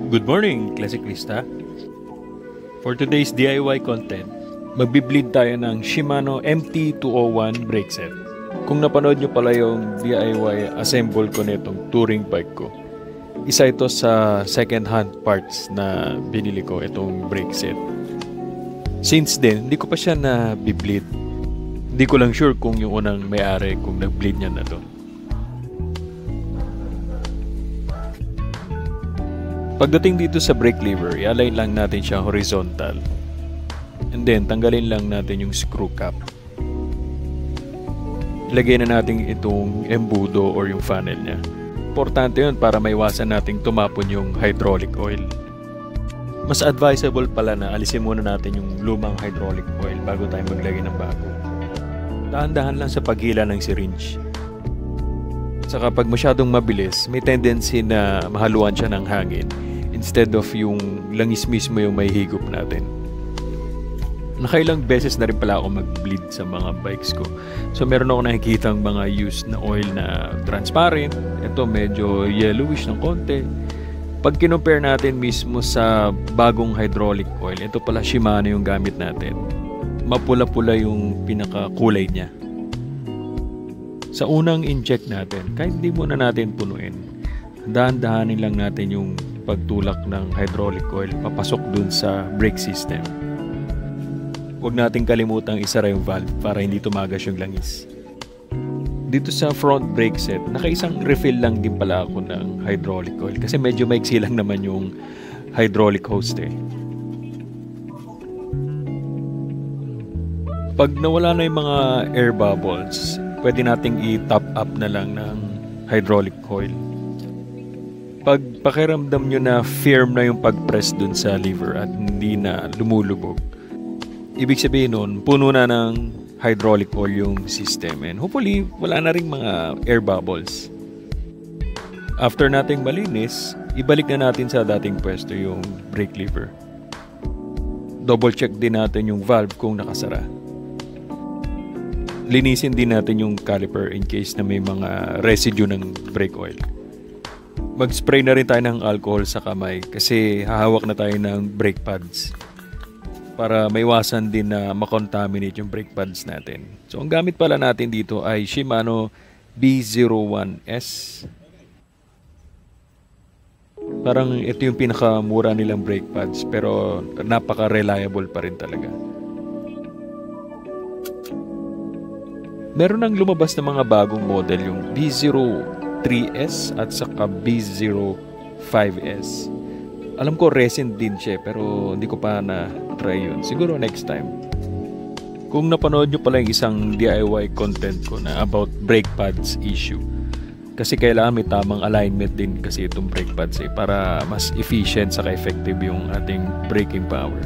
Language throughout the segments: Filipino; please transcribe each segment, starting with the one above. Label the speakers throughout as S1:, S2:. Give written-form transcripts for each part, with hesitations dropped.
S1: Good morning, Classicista. For today's DIY content, magbi-bleed tayo ng Shimano MT-201 brake set. Kung napanood nyo pala yung DIY assemble ko nitong touring bike ko, isa ito sa second-hand parts na binili ko itong brake set. Since then, hindi ko pa siya na-bleed. Hindi ko lang sure kung yung unang may-ari kung nag-bleed niya na to. Pagdating dito sa brake lever, i-align lang natin siya horizontal. And then, tanggalin lang natin yung screw cap. Ilagay na natin itong embudo or yung funnel niya. Importante yun para maiwasan nating tumapon yung hydraulic oil. Mas advisable pala na alisin muna natin yung lumang hydraulic oil bago tayo maglagay ng bago. Dahan-dahan lang sa paghila ng syringe. Saka pag masyadong mabilis, may tendency na mahaluan siya ng hangin instead of yung langis mismo yung may higop natin. Nakailang beses na rin pala ako mag-bleed sa mga bikes ko. So meron ako nakikitang mga used na oil na transparent. Ito medyo yellowish ng konti. Pag kinumpare natin mismo sa bagong hydraulic oil, ito pala Shimano yung gamit natin. Mapula-pula yung pinakakulay niya. Sa unang inject natin, kahit hindi muna natin punuin, dahan-dahanin lang natin yung pagtulak ng hydraulic oil papasok dun sa brake system. Huwag natin kalimutang isara yung valve para hindi tumagas yung langis. Dito sa front brake set, nakaisang refill lang din pala ako ng hydraulic oil kasi medyo maiksi lang naman yung hydraulic hose eh. Pag nawala na yung mga air bubbles, pwede nating i-top up na lang ng hydraulic oil. Pag pakiramdam nyo na firm na yung pag-press dun sa lever at hindi na lumulubog, ibig sabihin nun, puno na ng hydraulic oil yung system and hopefully wala na ring mga air bubbles. After nating malinis, ibalik na natin sa dating pwesto yung brake lever. Double check din natin yung valve kung nakasara. Linisin din natin yung caliper in case na may mga residue ng brake oil. Mag-spray na rin tayo ng alcohol sa kamay kasi hahawak na tayo ng brake pads para maiwasan din na makontaminate yung brake pads natin. So ang gamit pala natin dito ay Shimano B01S. Parang ito yung pinakamura nilang brake pads pero napaka-reliable pa rin talaga. Meron nang lumabas na mga bagong model yung B03S at saka B05S. Alam ko resin din siya pero hindi ko pa na-try yun. Siguro next time. Kung napanood nyo pala yung isang DIY content ko na about brake pads issue. Kasi kailangan may tamang alignment din kasi itong brake pads para mas efficient saka effective yung ating braking power.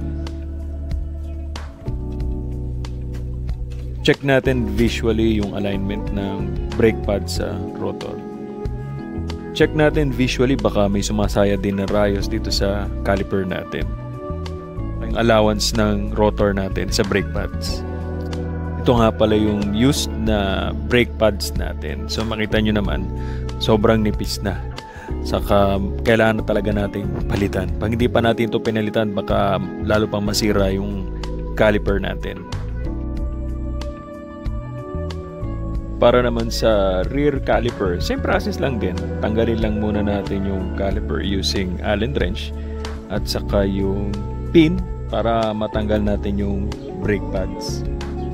S1: Check natin visually yung alignment ng brake pad sa rotor. Check natin visually baka may sumasaya din na rayos dito sa caliper natin. Ang allowance ng rotor natin sa brake pads. Ito nga pala yung used na brake pads natin. So makita nyo naman, sobrang nipis na. Saka kailangan na talaga nating palitan. Pag hindi pa natin ito pinalitan, baka lalo pang masira yung caliper natin. Para naman sa rear caliper, same process lang din. Tanggalin lang muna natin yung caliper using Allen wrench at saka yung pin para matanggal natin yung brake pads.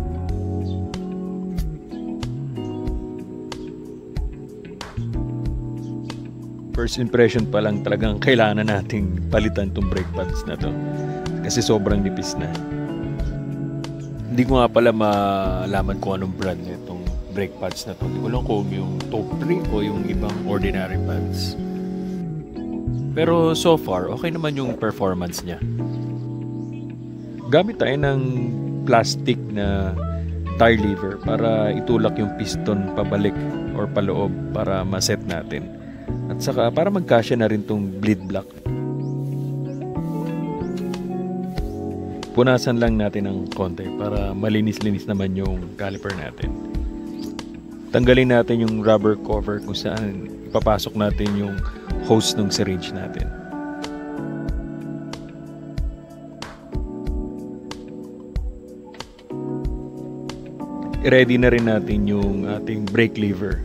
S1: First impression pa lang talagang kailangan nating palitan tong brake pads na to kasi sobrang nipis na. Hindi ko nga pala malaman kung anong brand nitong brake pads na to. Hindi ko lang kung yung top 3 o yung ibang ordinary pads. Pero so far, okay naman yung performance niya. Gamit tayo ng plastic na tire lever para itulak yung piston pabalik or paloob para maset natin. At saka para magkasya na rin tong bleed block. Punasan lang natin ng konti para malinis-linis naman yung caliper natin. Tanggalin natin yung rubber cover kung saan ipapasok natin yung hose ng syringe natin. i-ready na rin natin yung ating brake lever.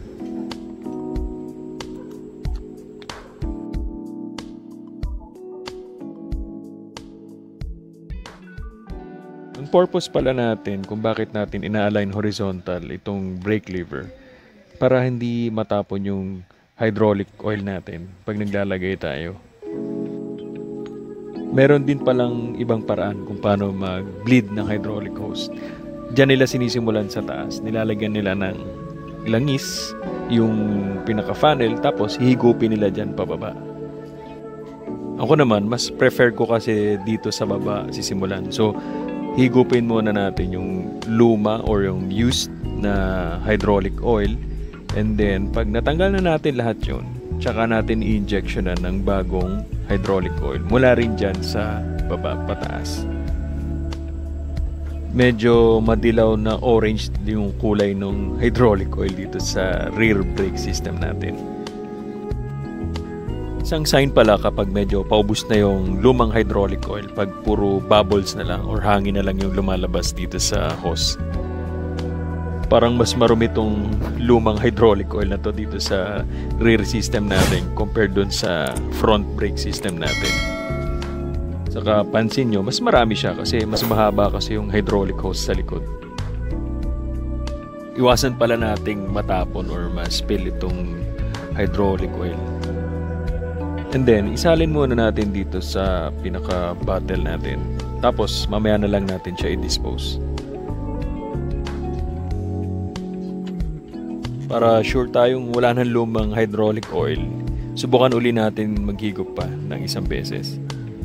S1: Ang purpose pala natin kung bakit natin ina-align horizontal itong brake lever para hindi matapon yung hydraulic oil natin pag naglalagay tayo. Meron din palang ibang paraan kung paano mag-bleed ng hydraulic hose. Diyan nila sinisimulan sa taas. Nilalagyan nila ng langis, yung pinaka-funnel, tapos hihigupin nila dyan pababa. Ako naman, mas prefer ko kasi dito sa baba sisimulan. So, higupin muna natin yung luma or yung used na hydraulic oil. And then, pag natanggal na natin lahat yun, tsaka natin i-injectionan ng bagong hydraulic oil mula rin dyan sa baba pataas. Medyo madilaw na orange yung kulay ng hydraulic oil dito sa rear brake system natin. Isang sign pala kapag medyo paubos na yung lumang hydraulic oil, pag puro bubbles na lang or hangin na lang yung lumalabas dito sa hose. Parang mas marumi itong lumang hydraulic oil na to dito sa rear system natin compared dun sa front brake system natin. Saka pansin nyo, mas marami siya kasi mas mahaba kasi yung hydraulic hose sa likod. Iwasan pala nating matapon or ma-spill itong hydraulic oil. And then, isalin muna natin dito sa pinaka-bottle natin. Tapos, mamaya na lang natin siya i-dispose. Para sure tayong wala nang lumang hydraulic oil, subukan uli natin maghigop pa ng isang beses.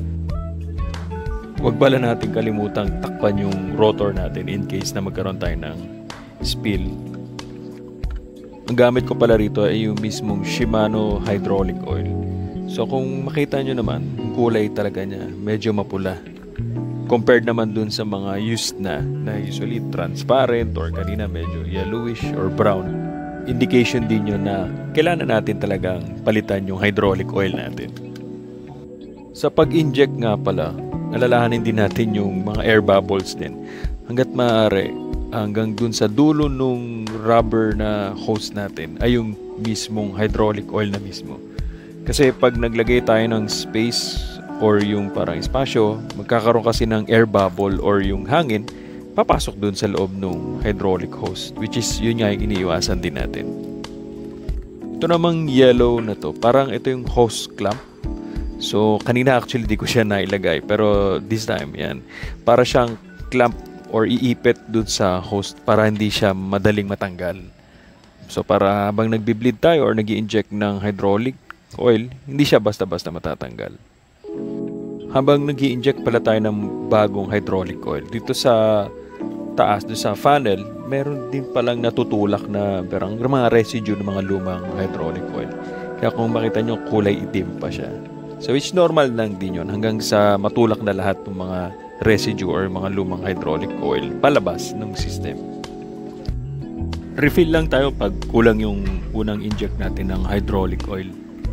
S1: Huwag pala natin kalimutang takpan yung rotor natin in case na magkaroon tayo ng spill. Ang gamit ko pala rito ay yung mismong Shimano hydraulic oil. So kung makita nyo naman, yung kulay talaga niya medyo mapula. Compared naman dun sa mga used na usually transparent or kanina medyo yellowish or brown. Indication din yun na kailangan natin talagang palitan yung hydraulic oil natin. Sa pag-inject nga pala, alalahanin din natin yung mga air bubbles din. Hanggat maaari, hanggang dun sa dulo nung rubber na hose natin ay yung mismong hydraulic oil na mismo. Kasi pag naglagay tayo ng space or yung parang espasyo, magkakaroon kasi ng air bubble or yung hangin, papasok dun sa loob ng hydraulic hose, which is yun nga yung iniiwasan din natin. Ito namang yellow na to, parang ito yung hose clamp. So kanina actually di ko siya nailagay, pero this time yan, para siyang clamp or iipit dun sa hose para hindi siya madaling matanggal. So para habang nagbi-bleed tayo or nag-i-inject ng hydraulic oil, hindi siya basta-basta matatanggal. Habang nag-i-inject pala tayo ng bagong hydraulic oil, dito sa taas, doon sa funnel, meron din palang natutulak na parang mga residue ng mga lumang hydraulic oil. Kaya kung makita nyo, kulay itim pa siya. So it's normal lang din yun hanggang sa matulak na lahat ng mga residue or mga lumang hydraulic oil palabas ng system. Refill lang tayo pag kulang yung unang inject natin ng hydraulic oil.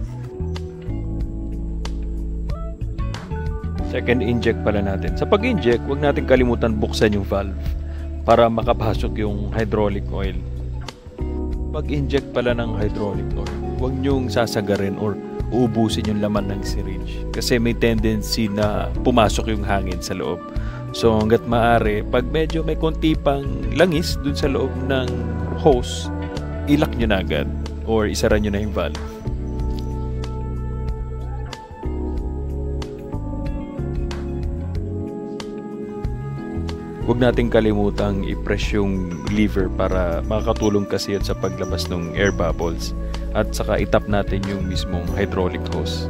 S1: Second inject pala natin. Sa pag-inject, huwag natin kalimutan buksan yung valve para makapasok yung hydraulic oil. Pag-inject pala ng hydraulic oil, huwag nyong sasagarin or uubusin yung laman ng syringe kasi may tendency na pumasok yung hangin sa loob. So hanggat maaari, pag medyo may konti pang langis dun sa loob ng hose, ilak nyo na agad or isara nyo na yung valve. Huwag nating kalimutang i-press yung lever para makakatulong kasi yun sa paglabas ng air bubbles at saka itap natin yung mismong hydraulic hose.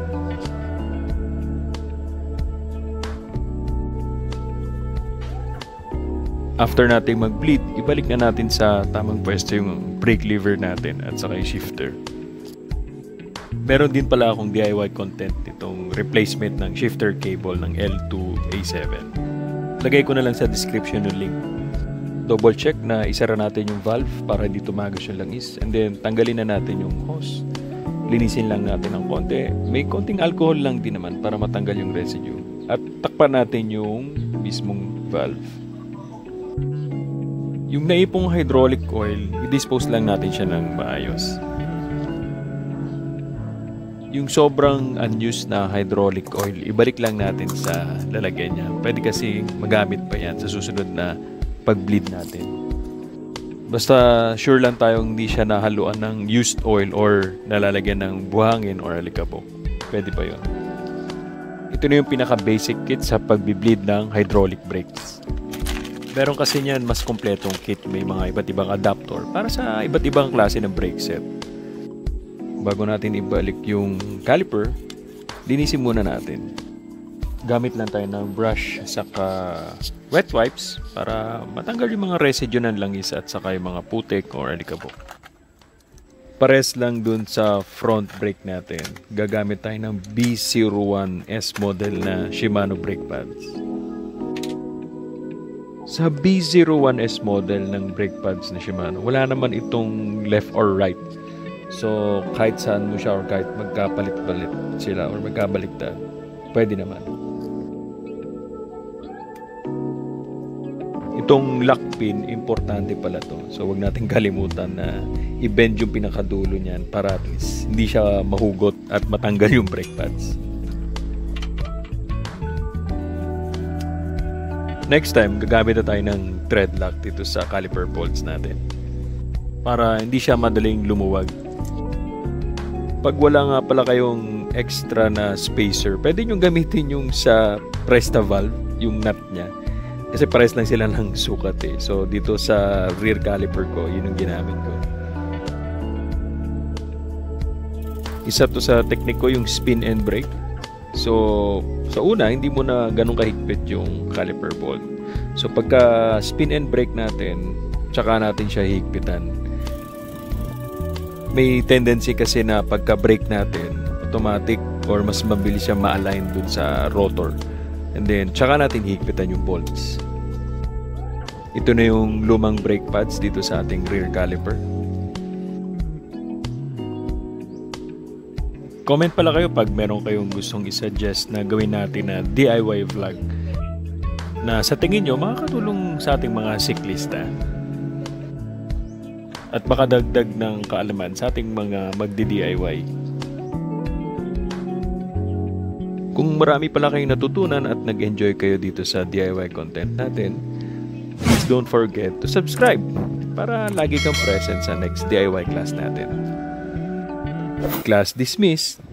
S1: After nating mag-bleed, ibalik na natin sa tamang pwesto yung brake lever natin at saka yung shifter. Meron din pala akong DIY content nitong replacement ng shifter cable ng L2A7. Lagay ko na lang sa description yung link. Double check na isara natin yung valve para hindi tumagas yung langis. And then tanggalin na natin yung hose. Linisin lang natin ng konti. May konting alcohol lang din naman para matanggal yung residue. At takpan natin yung mismong valve. Yung naipong hydraulic oil, i-dispose lang natin siya ng maayos. Yung sobrang unused na hydraulic oil, ibalik lang natin sa lalagyan niya. Pwede kasi magamit pa yan sa susunod na pag-bleed natin. Basta sure lang tayong hindi siya nahaluan ng used oil or nalalagyan ng buhangin or alikabok. Pwede pa yun. Ito na yung pinaka-basic kit sa pag-bleed ng hydraulic brakes. Meron kasi niyan mas kompletong kit. May mga iba't ibang adapter para sa iba't ibang klase ng brake set. Bago natin ibalik yung caliper, linisin muna natin. Gamit lang tayo ng brush saka wet wipes para matanggal yung mga residue ng langis at saka yung mga putik or alikabok. Pares lang dun sa front brake natin. Gagamit tayo ng B01S model na Shimano brake pads. Sa B01S model ng brake pads na Shimano, wala naman itong left or right. So, kahit saan mo siya or kahit magkapalit-palit sila or magkabaliktad, pwede naman. Itong lock pin, importante pala to. So, wag natin kalimutan na i-bend yung pinakadulo niyan para at least hindi siya mahugot at matanggal yung brake pads. Next time, gagamit na tayo ng thread lock dito sa caliper bolts natin para hindi siya madaling lumuwag. Pag wala nga pala kayong extra na spacer, pwede nyo gamitin yung sa Presta valve, yung nut niya. Kasi pares lang sila ng sukat eh. So dito sa rear caliper ko, yun yung ginamit ko. Isa to sa technique ko, yung spin and brake. So sa una, hindi mo na ganun kahigpit yung caliper bolt. So pagka spin and brake natin, tsaka natin siya higpitan. May tendency kasi na pagka brake natin, automatic or mas mabilis siya ma-align dun sa rotor. And then, tsaka natin higpitan yung bolts. Ito na yung lumang brake pads dito sa ating rear caliper. Comment pala kayo pag meron kayong gustong isuggest na gawin natin na DIY vlog na sa tingin nyo makakatulong sa ating mga siklista at makadagdag ng kaalaman sa ating mga magdi-DIY. Kung marami pala kayong natutunan at nag-enjoy kayo dito sa DIY content natin, please don't forget to subscribe para lagi kang present sa next DIY class natin. Class dismissed!